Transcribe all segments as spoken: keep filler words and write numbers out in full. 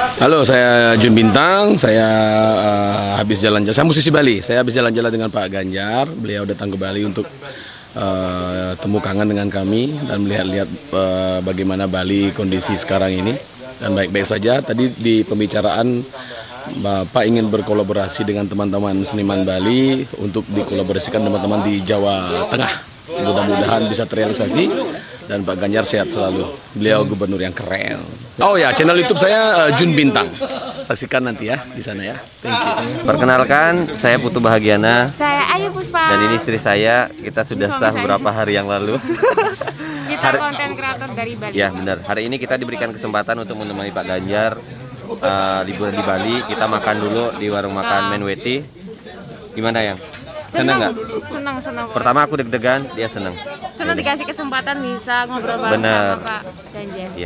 Halo, saya Jun Bintang. Saya uh, habis jalan-jalan. Saya musisi Bali. Saya habis jalan-jalan dengan Pak Ganjar. Beliau datang ke Bali untuk uh, temu kangen dengan kami dan melihat-lihat uh, bagaimana Bali kondisi sekarang ini. Dan baik-baik saja. Tadi di pembicaraan Bapak ingin berkolaborasi dengan teman-teman seniman Bali untuk dikolaborasikan teman-teman di Jawa Tengah. Mudah-mudahan bisa terrealisasi dan Pak Ganjar sehat selalu. Beliau gubernur yang keren. Oh ya, channel YouTube saya uh, Jun Bintang. Saksikan nanti ya di sana ya. Thank you. Perkenalkan, saya Putu Bahagiana. Saya Ayu Puspa. Dan ini istri saya. Kita sudah sah beberapa hari yang lalu. Kita hari... konten kreator dari Bali. Ya benar. Hari ini kita diberikan kesempatan untuk menemani Pak Ganjar uh, liburan di Bali. Kita makan dulu di warung makan Menweti. Gimana yang? Seneng nggak? Seneng, seneng. Pertama aku deg-degan, dia seneng. Seneng dikasih kesempatan bisa ngobrol bareng Bener. sama Pak Ganjar. Ya.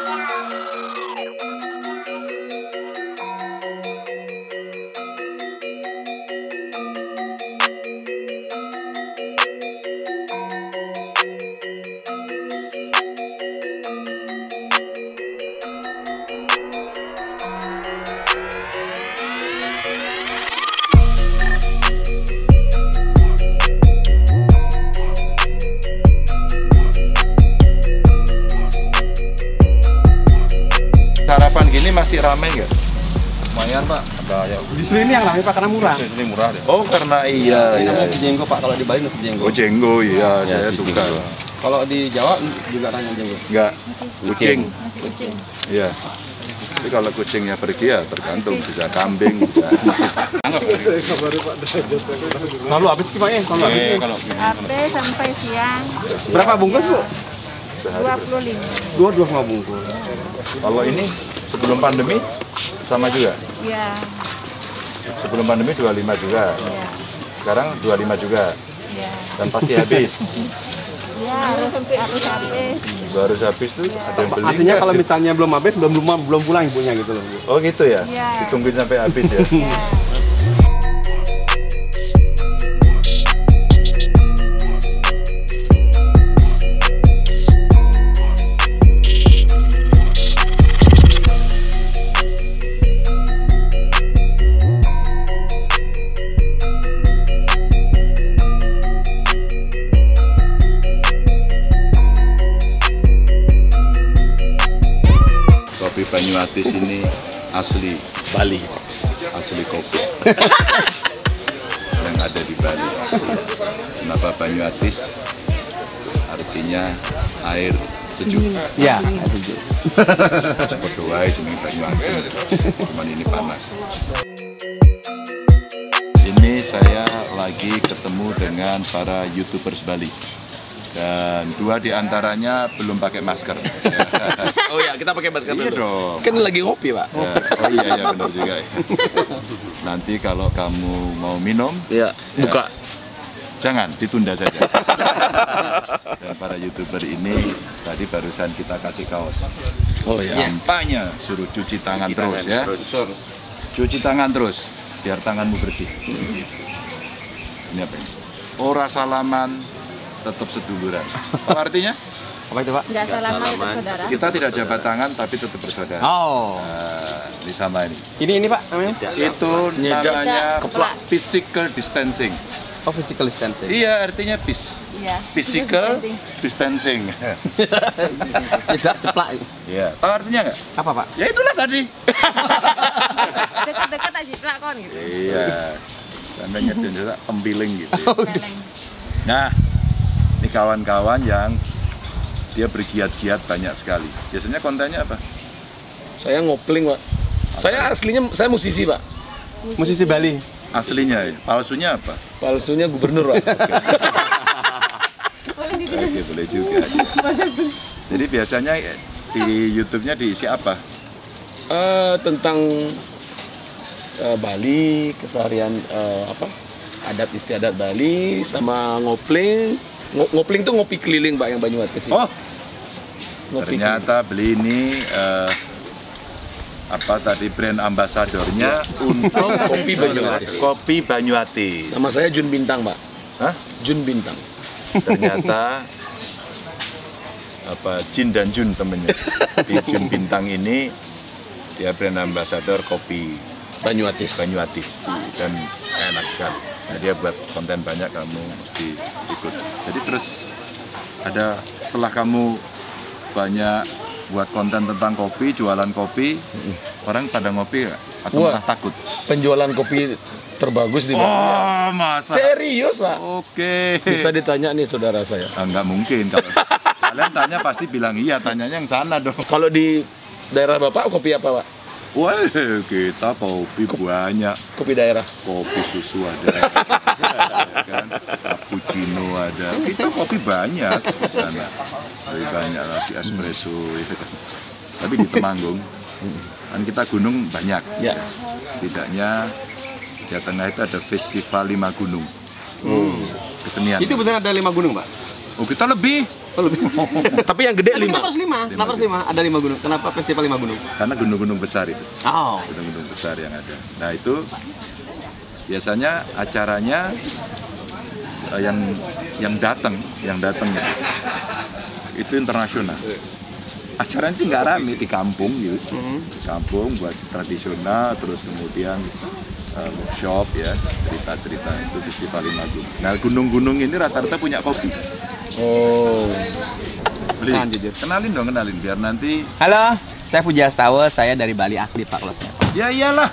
Sarapan gini masih ramai nggak? Lumayan Pak, ada ya. Justru ini yang ramai Pak karena murah. Justru ini murah deh. Oh karena iya. Ini iya. namanya jenggo Pak, kalau di Bali nasi jenggo. Oh jenggo iya, Ya, saya suka. jenggo. Kalau di Jawa juga namanya jenggo. Enggak, kucing. Kucing. Iya. Tapi kalau kucingnya pergi ya tergantung, bisa kambing, bisa. Lalu habis gimana ya? Kalau habis kalau H P sampai siang berapa bungkus Bu? dua puluh lima. Dua dua sama bungkus. kalau ini sebelum pandemi sama juga. Iya. Sebelum pandemi dua puluh lima juga. Iya. Sekarang dua puluh lima juga. Iya. Dan pasti habis. Iya, harus sampai harus habis. Baru habis tuh ada yang beli. Artinya nggak? kalau misalnya belum habis belum belum belum pulang ibunya gitu loh Bu. Oh gitu ya? Iya. Ditungguin sampai habis ya? Iya. Kopi Banyuatis ini asli Bali. asli kopi yang ada di Bali. Kenapa Banyuatis? Artinya air sejuk. Iya. Berdoa jeneng Banyuatis, cuman ini panas. Ini saya lagi ketemu dengan para YouTubers Bali. Dan dua diantaranya belum pakai masker. Oh ya, kita pakai masker Iya dulu. dong. Kan lagi ngopi, Pak. Ya, oh iya ya benar juga. Ya. Nanti kalau kamu mau minum, Iya, buka. jangan ditunda saja. Dan para YouTuber ini tadi barusan kita kasih kaos. Oh ya. Kampanye suruh cuci tangan Cuci terus tangan ya. terus. Cuci tangan terus biar tanganmu bersih. Ini apa ini? Ora salaman tetap seduluran. Apa artinya? Apa itu Pak? Enggak salaman itu salaman. saudara. Kita tidak jabat tangan tapi tetap bersaudara. Oh. Nah, ini sama ini. Ini ini Pak namanya? Itu Nyedak. namanya Keplak. physical distancing. Oh physical distancing. Iya, artinya pis. Iya. Physical distancing. Tidak ceplak. Iya. Tahu artinya nggak? Apa Pak? Ya itulah tadi. Dekat-dekat aja lakon gitu. Iya. Sampai nyedin juga tempiling gitu. Celeng. Nah, ini kawan-kawan yang dia bergiat-giat banyak sekali. Biasanya kontennya apa? Saya ngopling, Pak. Saya aslinya saya musisi, Pak. Musisi Bali. Aslinya, ya? Palsunya apa? Palsunya gubernur, Pak. Oke, boleh juga. Jadi biasanya di YouTube-nya diisi apa? Eh, tentang eh, Bali, keseharian eh, apa? Adat istiadat Bali sama ngopling. Ngo- Ngopling tuh ngopi keliling, Pak, yang Banyuatis. Oh, Ngopi ternyata beli ini eh, apa tadi brand ambasadornya untuk Kopi Banyuatis. Kopi Banyuatis. keliling. Nama saya Jun Bintang, Pak. Hah? Jun Bintang. Ternyata apa Jin dan Jun temennya. Di Jun Bintang ini dia brand ambassador kopi Banyuatis. Banyuatis dan enak sekali. Nah, dia buat konten banyak, kamu mesti ikut. Jadi terus ada setelah kamu banyak buat konten tentang kopi, jualan kopi, orang pada ngopi nggak? Atau Wah. malah takut? Penjualan kopi terbagus di Bali. Oh, masa? Serius, Pak? Oke. Bisa ditanya nih saudara saya. Ah, nggak mungkin. Kalau kalian tanya pasti bilang iya, tanyanya yang sana dong. Kalau di daerah Bapak kopi apa, Pak? Wah, kita kopi banyak. Kopi daerah. Kopi susu ada, kan? Cappuccino ada. Kita kopi banyak di sana. Lebih banyak lagi espresso, itu kan. Tapi di Temanggung, kan kita gunung banyak. Ya. Setidaknya di tengah itu ada festival lima gunung. Kesenian. Itu benar ada lima gunung, Pak? Oh, kita lebih. Oh, lebih. Tapi yang gede lima. Kenapa harus lima? Kenapa harus lima? Ada lima gunung. Kenapa festival lima gunung? Karena gunung-gunung besar itu. Oh. Gunung-gunung besar yang ada. Nah, itu biasanya acaranya eh, yang yang datang, yang datang itu, itu internasional. Acaranya sih nggak rame di kampung gitu, kampung buat tradisional, terus kemudian uh, workshop ya, cerita-cerita itu festival lima gunung. Nah, gunung-gunung ini rata-rata punya kopi. Oh. Beli. Nah, jujur. Kenalin dong, kenalin biar nanti. Halo, saya Puja Astawa, saya dari Bali asli, Pak, kalau saya. Ya iyalah.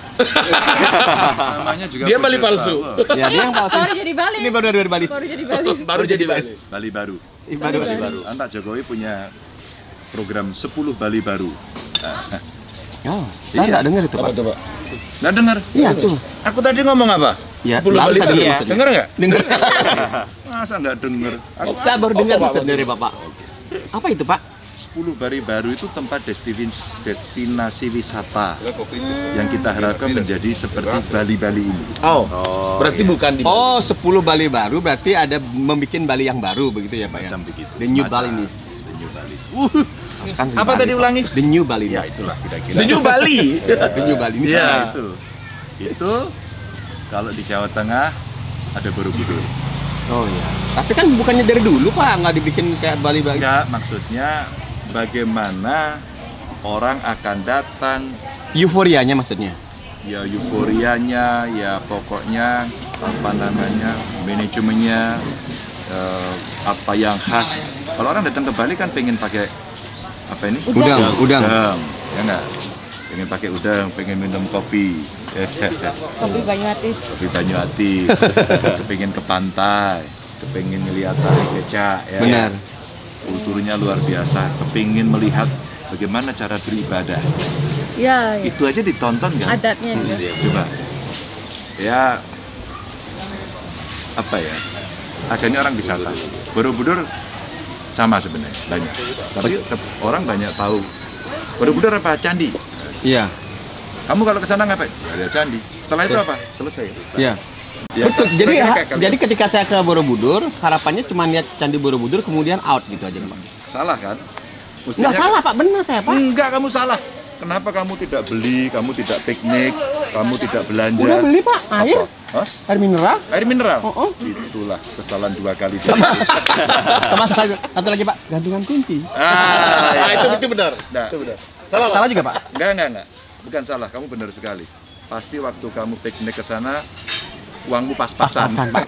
Namanya juga Dia Bali Puja palsu. Astawa. Ya, dia yang palsu. Baru jadi Bali. Ini baru dari Bali. Baru jadi Bali. Baru jadi Bali. Bali baru. Ini baru. Bali baru. Antak Jokowi punya program sepuluh Bali baru. Nah, Oh, saya Iya. nggak dengar itu, Apa Pak. tuh, Pak? nggak dengar? Iya, cuma. Aku tadi ngomong apa? Ya, sepuluh baru Bali saya baru. dengar Iya. maksudnya. Dengar nggak? Dengar. Masa nggak dengar? Aku Saya baru Apa, dengar Pak, maksud dari Bapak. Apa itu, Pak? sepuluh Bali baru itu tempat destinasi, destinasi wisata yang kita harapkan menjadi seperti Bali-Bali ini. Oh. Berarti bukan di Bali. Oh, sepuluh Bali baru berarti ada membuat Bali yang baru begitu ya, Pak ya? Macam begitu. The New Semacam. Balinese. The New Balinese. Uh, Pasukan Apa Bali, tadi Pak. ulangi? The New Balinese. ya itulah kira-kira. The New Bali. The New Balinese. Iya. Nah, itu. Itu kalau di Jawa Tengah ada Borobudur. Oh iya. Tapi kan bukannya dari dulu, Pak, nggak dibikin kayak Bali-Bali. Enggak, maksudnya bagaimana orang akan datang, Euforianya maksudnya. ya euforianya, ya pokoknya apa namanya, manajemennya, eh, apa yang khas. Kalau orang datang ke Bali kan pengen pakai apa ini? Udang, udang. Ya enggak? Pengen pakai udang, pengen minum kopi. Kopi Banyuatis. Kopi Banyuatis, pengen ke pantai, pengen ngeliat tari becak ya. Benar. Kulturnya luar biasa, kepingin melihat bagaimana cara beribadah. Iya, iya. Itu aja ditonton kan? Adatnya juga. Ya, coba. Ya apa ya? Akhirnya orang wisata. Borobudur sama sebenarnya banyak. Tapi tetap orang banyak tahu Borobudur apa candi. Iya. Kamu kalau ke sana ngapain? Ada candi. Setelah itu apa? Selesai. Iya. Ya, Betul. Jadi kira-kira ha- kayak kalian. jadi ketika saya ke Borobudur, harapannya cuma lihat Candi Borobudur kemudian out gitu aja, Pak. Salah kan? Mestinya- Enggak salah, Pak. Benar saya, Pak. Enggak, kamu salah. Kenapa kamu tidak beli, kamu tidak piknik, kamu tidak belanja? Udah beli, Pak. Air, Apa? Hah? air mineral. Air mineral? Oh, oh. Itulah kesalahan dua kali sama. Sama satu, satu lagi, Pak. Gantungan kunci. ah, Ah, itu itu benar. Nah, Itu benar. Salah, Pak. Salah juga, Pak. enggak, enggak, enggak. Bukan salah, kamu benar sekali. Pasti waktu kamu piknik ke sana, uangmu pas-pasan. Pas-pasan, Pak.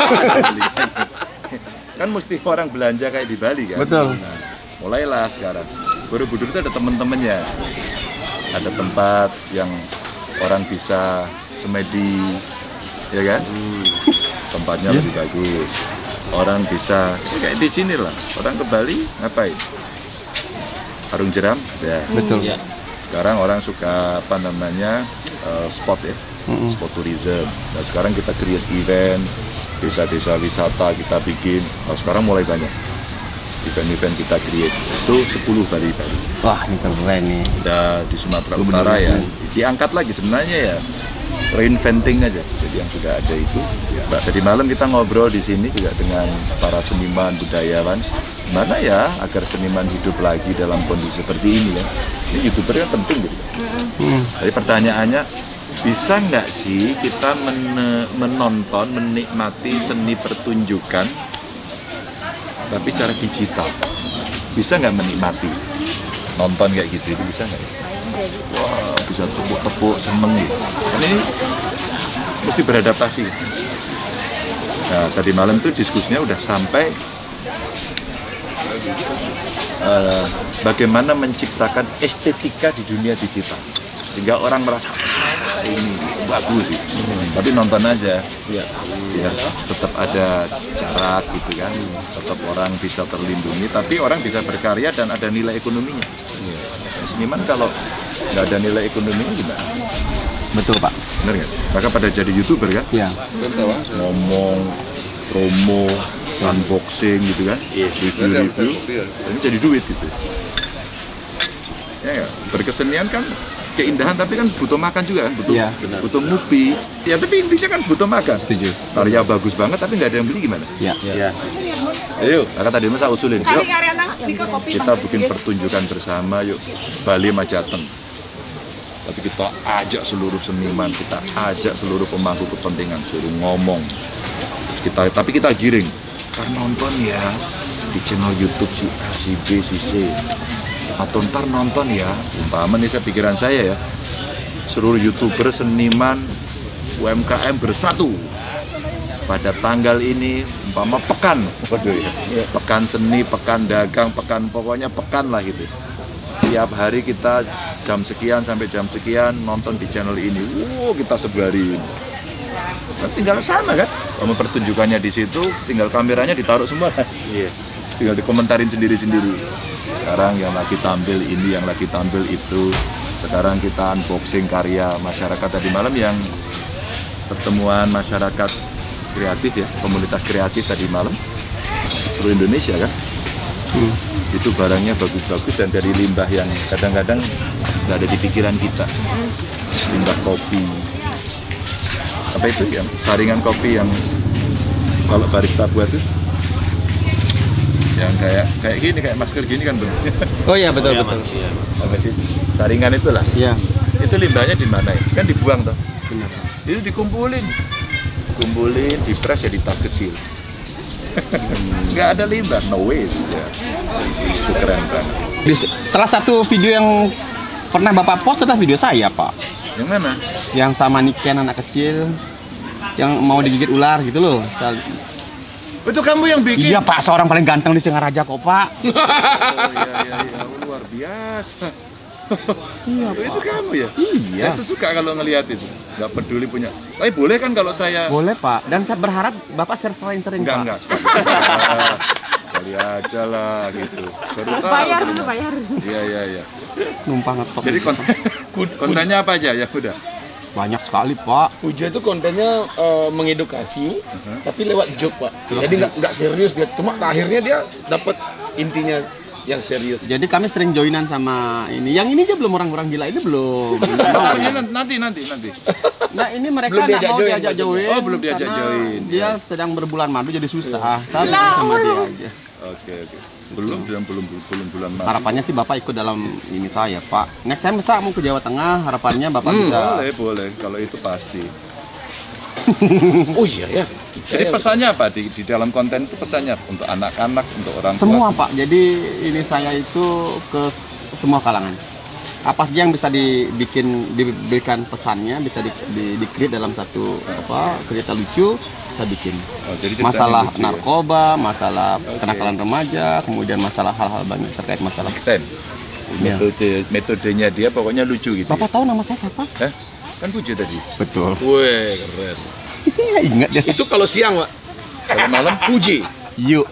Kan mesti orang belanja kayak di Bali kan? Betul. Nah, mulailah sekarang. Borobudur itu ada teman-temannya. Ada tempat yang orang bisa semedi, ya kan? Tempatnya lebih bagus. Orang bisa, ya kayak di sini lah. Orang ke Bali ngapain? Karung jeram, ada. Betul. Ya. Sekarang orang suka apa namanya uh, spot ya, spot tourism. Nah sekarang kita create event, desa-desa wisata kita bikin. Nah, sekarang mulai banyak event-event kita create. Itu sepuluh Bali Bali. Wah, ini keren nih. Udah di Sumatera Utara ya, diangkat lagi sebenarnya ya. Reinventing aja, jadi yang sudah ada itu. Mbak, tadi malam kita ngobrol di sini juga dengan para seniman budayawan. Gimana ya agar seniman hidup lagi dalam kondisi seperti ini ya? Ini youtuber kan penting gitu. Jadi pertanyaannya, bisa nggak sih kita men- menonton, menikmati seni pertunjukan, tapi cara digital? Bisa nggak menikmati nonton kayak gitu? Itu bisa nggak? Wah, bisa tepuk-tepuk seneng gitu. Ini mesti beradaptasi. Nah, tadi malam tuh diskusinya udah sampai uh, bagaimana menciptakan estetika di dunia digital sehingga orang merasa ah, ini bagus sih. Hmm. Tapi nonton aja, ya, ya tetap ada jarak gitu kan, tetap orang bisa terlindungi, tapi orang bisa berkarya dan ada nilai ekonominya. Ya. Seniman kalau nggak ada nilai ekonominya gimana? Betul Pak. Bener nggak sih? Maka pada jadi YouTuber kan? Iya. Ngomong, promo, unboxing gitu kan? Review-review, ini jadi duit gitu. Ya, ya. Berkesenian kan keindahan, tapi kan butuh makan juga kan? Butuh, ya, butuh ngopi. Ya tapi intinya kan butuh makan. Setuju. Karya bagus banget tapi nggak ada yang beli gimana? Iya. Ya. Ayo, maka tadi masa usulin. Yuk, kita bikin pertunjukan bersama yuk. Bali Majateng. Tapi kita ajak seluruh seniman, kita ajak seluruh pemangku kepentingan, suruh ngomong. Kita, tapi kita giring. Kan nonton ya di channel YouTube si A, si B, si C. Atau ntar nonton ya, umpama nih saya pikiran saya ya, seluruh YouTuber, seniman, U M K M bersatu pada tanggal ini, umpama pekan, waduh ya, pekan seni, pekan dagang, pekan pokoknya pekan lah gitu. Tiap hari kita jam sekian sampai jam sekian nonton di channel ini, wow kita sebarin. Nah, tinggal sama kan, kalau pertunjukannya di situ, tinggal kameranya ditaruh semua, iya. Tinggal dikomentarin sendiri-sendiri. Sekarang yang lagi tampil ini, yang lagi tampil itu. Sekarang kita unboxing karya masyarakat tadi malam yang pertemuan masyarakat kreatif ya, komunitas kreatif tadi malam seluruh Indonesia kan. Hmm. Itu barangnya bagus-bagus dan dari limbah yang kadang-kadang nggak ada di pikiran kita. Limbah kopi, apa itu yang saringan kopi yang kalau barista buat itu, yang kayak kayak gini, kayak masker gini kan bentuknya. Oh iya betul oh, iya, betul. Mas, iya. Apa sih? Saringan itulah. Iya. Itu limbahnya di mana ya? Kan dibuang toh. Benar. Itu dikumpulin, kumpulin, dipres jadi tas kecil. Nggak ada limbah, no waste ya. Itu keren banget. Di salah satu video yang pernah Bapak post adalah video saya Pak. Yang mana? Yang sama Niken anak kecil yang mau digigit ular gitu loh. Itu kamu yang bikin? Iya Pak, seorang paling ganteng di Singaraja kok Pak. Oh iya iya iya, luar biasa. Iya Pak. Itu kamu ya? Iya. Saya tuh suka kalau ngelihat itu. Nggak peduli punya. Tapi boleh kan kalau saya? Boleh Pak. Dan saya berharap Bapak sering-sering Enggak, Pak. enggak. Kali aja lah gitu. Baru tahu. Bayar dulu, bayar. Iya iya iya. Numpang ngetop. Jadi konten, kontennya apa aja ya udah? Banyak sekali Pak. Puja itu kontennya uh, mengedukasi, uh-huh. tapi lewat joke Pak. Jadi nggak nggak serius dia, cuma akhirnya dia dapat intinya yang serius. Jadi kami sering joinan sama ini. Yang ini aja belum orang-orang gila ini belum. Oh, ini nanti nanti nanti. Nah ini mereka Belum nggak diajak mau join, diajak maksudnya. join. Oh, belum diajak karena join. Dia sedang berbulan madu jadi susah. Saya bilang sama dia aja. Oke oke. Belum belum belum belum bulan Maret. Harapannya sih Bapak ikut dalam ini saya Pak. Next time bisa mau ke Jawa Tengah. Harapannya Bapak Hmm, bisa. boleh boleh kalau itu pasti. Oh iya ya. Jadi pesannya apa di, di dalam konten itu pesannya untuk anak-anak, untuk orang tua? Semua Pak. Jadi ini saya itu ke semua kalangan. Apa saja yang bisa dibikin diberikan pesannya bisa di, di, di create dalam satu apa cerita lucu saya bikin. Oh, jadi ceritanya Masalah lucu, ya? narkoba, masalah Oke. kenakalan remaja, kemudian masalah hal-hal banyak terkait masalah. Konten. Metode metodenya dia pokoknya lucu gitu. Bapak tahu nama saya siapa? Hah? Kan Puja tadi. Betul. Wih keren. Ingat ya. Itu kalau siang Pak. Kalau malam Puji. Yuk.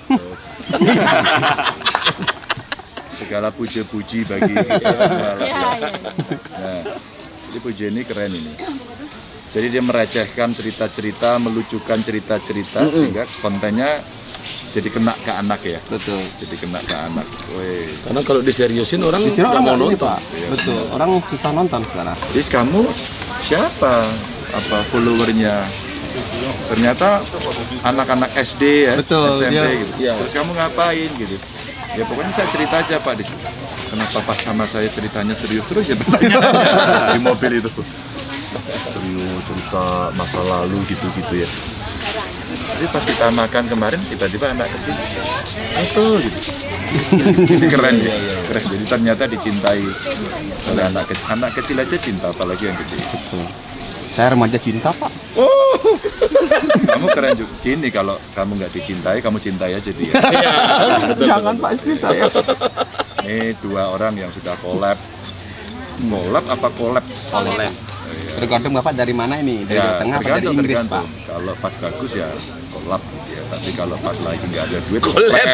segala puja-puji bagi kita semua lah. Iya, iya. Nah, jadi Puja ini keren ini. Jadi dia merecehkan cerita-cerita, melucukan cerita-cerita sehingga kontennya jadi kena ke anak ya. Betul. Jadi kena ke anak. Woi. Karena kalau diseriusin orang Di sini nggak orang mau nggak ini, nonton. Pak. Betul. Orang susah nonton sekarang. Jadi kamu siapa? Apa followernya? Ternyata anak-anak S D ya, Betul, S M P dia- gitu. iya. Terus kamu ngapain gitu? Ya pokoknya saya cerita aja Pak di kenapa pas sama saya ceritanya serius terus ya pertanyaannya di mobil itu. Serius cerita masa lalu gitu-gitu ya. Jadi pas kita makan kemarin tiba-tiba anak kecil itu gitu. Ini keren ya, keren. Jadi ternyata dicintai oleh anak kecil. Anak kecil aja cinta, apalagi yang gede. Betul. Saya remaja cinta, Pak. Oh, kamu keren juga. Gini, kalau kamu nggak dicintai, kamu cintai aja dia. Jangan Pak, istri saya. Ini dua orang yang sudah collab. Collab apa kolaps? Collab. Tergantung Bapak dari mana ini? Dari Jawa Ya, Tengah apa dari tergantung, Inggris, Pak? tergantung. Kalau pas bagus ya collab gitu ya. Tapi kalau pas lagi nggak ada duit, Collab.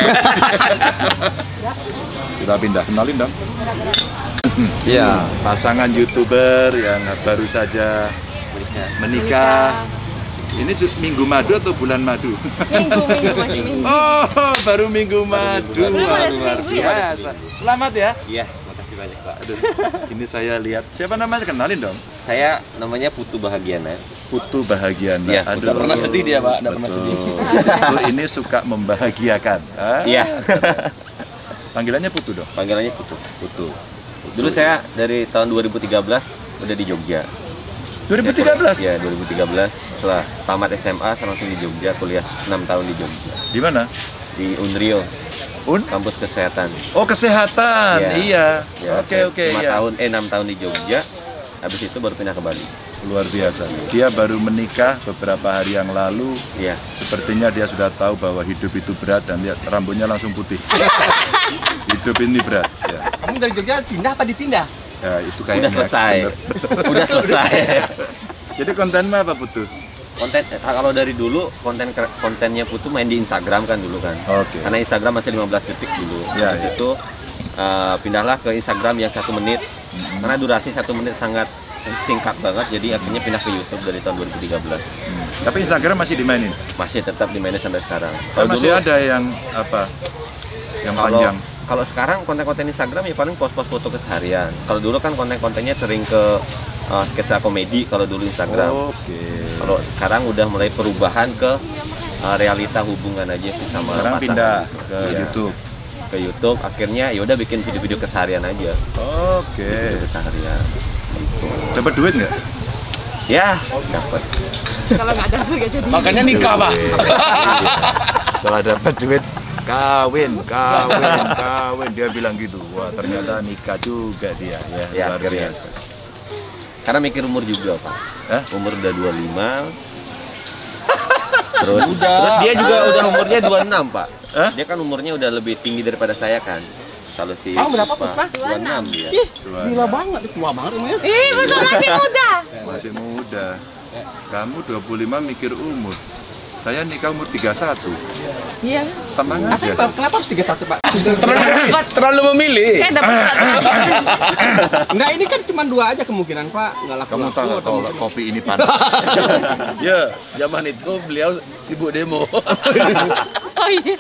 kita pindah. Kenalin dong. Iya. Pasangan YouTuber yang baru saja menikah. Ini su- minggu madu atau bulan madu? Minggu, minggu masih minggu. Oh, baru minggu madu. minggu Wah, madu. luar biasa. Selamat ya. Iya, makasih banyak Pak. Aduh, ini saya lihat. Siapa namanya? Kenalin dong. Saya namanya Putu Bahagiana. Putu Bahagiana. Iya, Aduh. nggak pernah sedih dia, Pak. Nggak pernah Betul. sedih. Putu ini suka membahagiakan. Ah? Iya. Panggilannya Putu dong. Panggilannya Putu. Putu. Dulu saya dari tahun dua ribu tiga belas udah di Jogja. dua ribu tiga belas. Ya, dua ribu tiga belas setelah tamat S M A saya langsung di Jogja, kuliah enam tahun di Jogja. Di mana? Di Unrio, Un? kampus kesehatan. Oh, kesehatan. Iya. Iya. Ya, Oke, saya oke, lima iya. tahun eh enam tahun di Jogja. Habis itu baru pindah ke Bali. Luar biasa. Dia baru menikah beberapa hari yang lalu. Iya. Sepertinya dia sudah tahu bahwa hidup itu berat dan lihat rambutnya langsung putih. Hidup ini berat. Ya, Kamu dari Jogja pindah apa dipindah? ya itu kayaknya. Udah selesai. bener. Udah selesai. Jadi kontenmu apa Putu? Konten eh, kalau dari dulu konten kontennya Putu main di Instagram kan dulu kan. Oke. Karena Instagram masih lima belas detik dulu. Ya, Habis ya. itu eh, pindahlah ke Instagram yang satu menit. Karena durasi satu menit sangat singkat banget, jadi akhirnya pindah ke YouTube dari tahun dua ribu tiga belas. Hmm. Tapi Instagram masih dimainin. Masih tetap dimainin sampai sekarang. Kan masih ada yang apa? Yang kalau panjang. kalau sekarang konten-konten Instagram ya paling post-post foto keseharian. Kalau dulu kan konten-kontennya sering ke uh, sketsa komedi kalau dulu Instagram. Oke. Kalau sekarang udah mulai perubahan ke uh, realita hubungan aja sih sama Sekarang pasangan. pindah ke Iya, YouTube. Ke YouTube. Akhirnya ya udah bikin video-video keseharian aja. Oke. Video keseharian. Gitu. Dapat duit nggak? Ya, dapat. Kalau nggak ada nggak jadi. Makanya nikah, Pak. Setelah dapat duit kawin, kawin, kawin, dia bilang gitu. Wah, ternyata nikah juga dia ya. Ya, Luar akhirnya. biasa. Karena mikir umur juga, Pak. Hah? Umur udah dua puluh lima. Terus, terus dia juga udah umurnya dua puluh enam, Pak. Hah? Dia kan umurnya udah lebih tinggi daripada saya kan. Kalau si Oh, berapa, Puspa? dua puluh enam dia. Ih, gila banget, tua banget umurnya. Ih, betul masih muda. Masih muda. Kamu dua puluh lima mikir umur. Saya nikah umur tiga puluh satu. Iya. Tenang Apa aja. Pak? Kenapa harus tiga puluh satu, Pak? Terlalu, terlalu memilih. Saya dapat satu. Enggak, ini kan cuma dua aja kemungkinan, Pak. Enggak laku. Kamu tahu nggak kalau kopi ini panas? Ya, zaman itu beliau sibuk demo. Oh iya.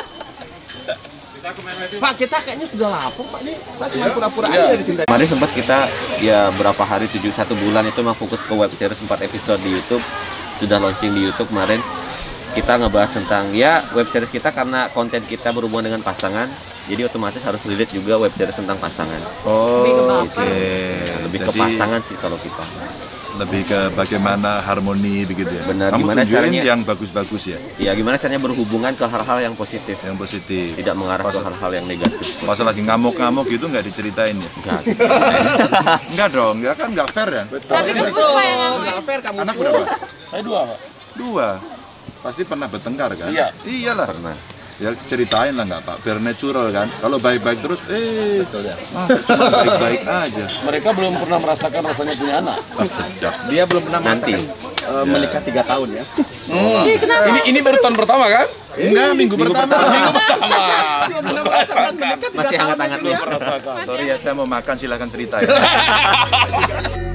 Pak, kita kayaknya sudah lapor, Pak. Nih, saya cuma pura-pura Iya. aja di sini. Kemarin sempat kita ya berapa hari tujuh satu bulan itu memang fokus ke web series empat episode di YouTube. Sudah launching di YouTube kemarin. Kita ngebahas tentang ya web series kita karena konten kita berhubungan dengan pasangan. Jadi otomatis harus relate juga web series tentang pasangan. Oh, Lebih ke oke. baper. Lebih ke Jadi, pasangan sih kalau kita. lebih ke bagaimana harmoni begitu ya. Benar, Kamu gimana tunjukin caranya- yang bagus-bagus ya, Ya gimana caranya berhubungan ke hal-hal yang positif, yang positif. tidak mengarah ke Pas- hal-hal yang negatif. Pas lagi ngamuk-ngamuk gitu nggak diceritain ya? Enggak. Enggak dong, ya kan nggak fair ya? Tapi Puspa yang ngamen. Enggak fair kamu. Anak berapa? Saya dua, Pak. Dua. Pasti pernah bertengkar kan? Iya. Iyalah. Pernah. Ya ceritain lah nggak Pak, biar natural kan. Kalau baik-baik terus, eh, Betul ya. ah, cuma baik-baik aja. Mereka belum pernah merasakan rasanya punya anak. Pas sedap. Dia belum pernah Nanti. merasakan eh, menikah tiga tahun ya. Hmm. Ini ini baru tahun pertama kan? Enggak, minggu, pertama. Minggu pertama. Belum pernah merasakan menikah tiga Masih tahun hangat-hangat aja. lu. Merasakan. Sorry ya, saya mau makan, silahkan cerita ya.